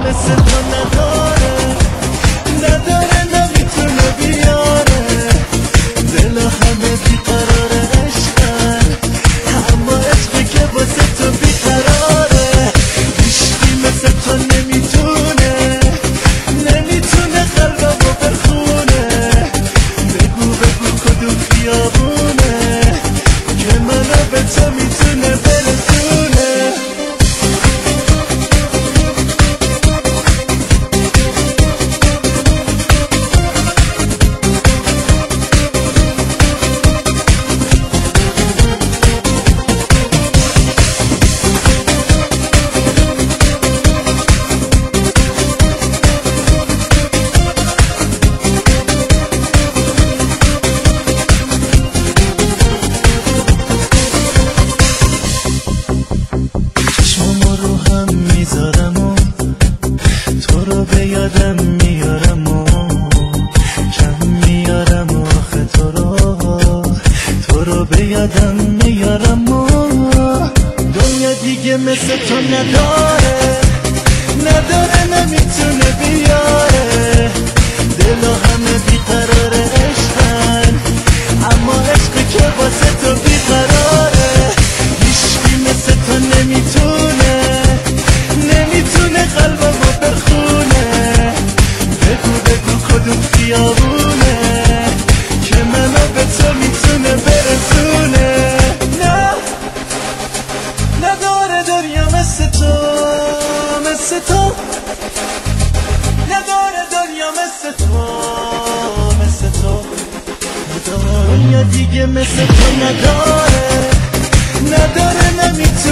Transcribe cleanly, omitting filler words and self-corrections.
مثل تو نداره، نداره نمیتونه بیاره. دل همه بیقراره عشقن، اما عشقی که واسه تو بیقراره. هیچکی مثل تو نمیتونه، نمیتونه قلبمو بخونه. بگو بگو کدوم خیابونه که منو به تو میتونه برسونه. تو رو به یادم میارم و کم میارم آخه تو رو به یادم میارم و دنیا دیگه مثل تو نداره، نداره نمیتونه بیاره. دل همه بیقراره عشقن، اما عشقی که واسه تو بیقراره. هیچکی مثل تو نمیتونه، نمیتونه قلبمو بخونه. بگو بگو کدوم خیابونه که منو به تو میتونه برسونه. نه نداره دنیا مثل تو، مثل تو نداره دنیا مثل تو، مثل تو دنیا دیگه مثل تو نداره، نداره نمیتونه